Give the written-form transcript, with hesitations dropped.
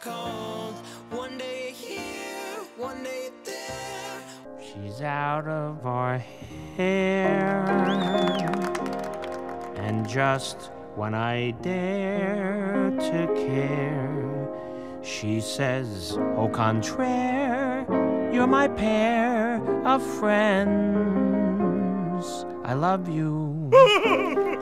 cold. One day you're here, one day you're there. She's out of our hair, and just when I dare to care, she says, au contraire, you're my pair of friends. I love you.